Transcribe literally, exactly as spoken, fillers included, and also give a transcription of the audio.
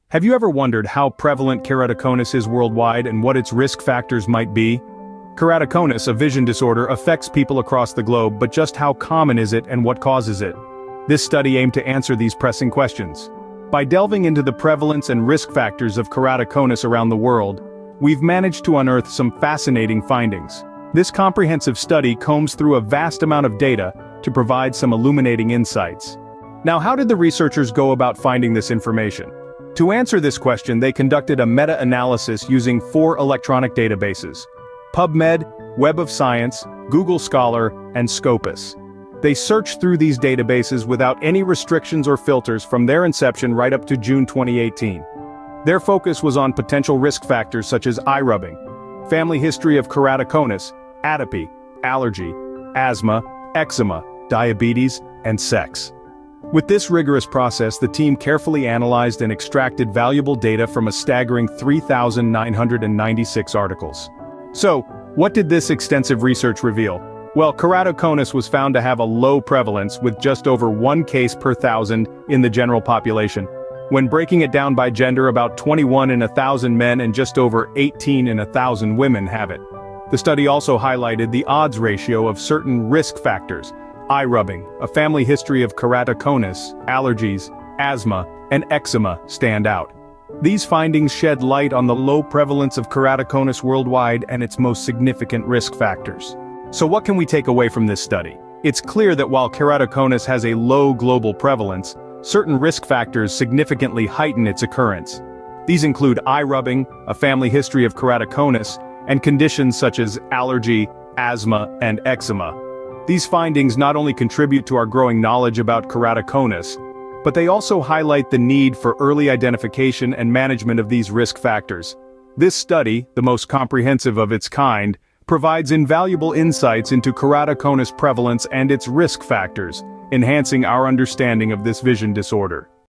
Have you ever wondered how prevalent keratoconus is worldwide and what its risk factors might be? Keratoconus, a vision disorder, affects people across the globe, but just how common is it and what causes it? This study aimed to answer these pressing questions. By delving into the prevalence and risk factors of keratoconus around the world, we've managed to unearth some fascinating findings. This comprehensive study combs through a vast amount of data to provide some illuminating insights. Now, how did the researchers go about finding this information? To answer this question, they conducted a meta-analysis using four electronic databases: PubMed, Web of Science, Google Scholar, and Scopus. They searched through these databases without any restrictions or filters from their inception right up to June twenty eighteen. Their focus was on potential risk factors such as eye rubbing, family history of keratoconus, atopy, allergy, asthma, eczema, diabetes, and sex. With this rigorous process, the team carefully analyzed and extracted valuable data from a staggering three thousand nine hundred ninety-six articles. So, what did this extensive research reveal? Well, keratoconus was found to have a low prevalence with just over one case per thousand in the general population. When breaking it down by gender, about twenty-one in a thousand men and just over eighteen in a thousand women have it. The study also highlighted the odds ratio of certain risk factors: eye rubbing, a family history of keratoconus, allergies, asthma, and eczema stand out. These findings shed light on the low prevalence of keratoconus worldwide and its most significant risk factors. So what can we take away from this study? It's clear that while keratoconus has a low global prevalence, certain risk factors significantly heighten its occurrence. These include eye rubbing, a family history of keratoconus, and conditions such as allergy, asthma, and eczema. These findings not only contribute to our growing knowledge about keratoconus, but they also highlight the need for early identification and management of these risk factors. This study, the most comprehensive of its kind, provides invaluable insights into keratoconus prevalence and its risk factors, enhancing our understanding of this vision disorder.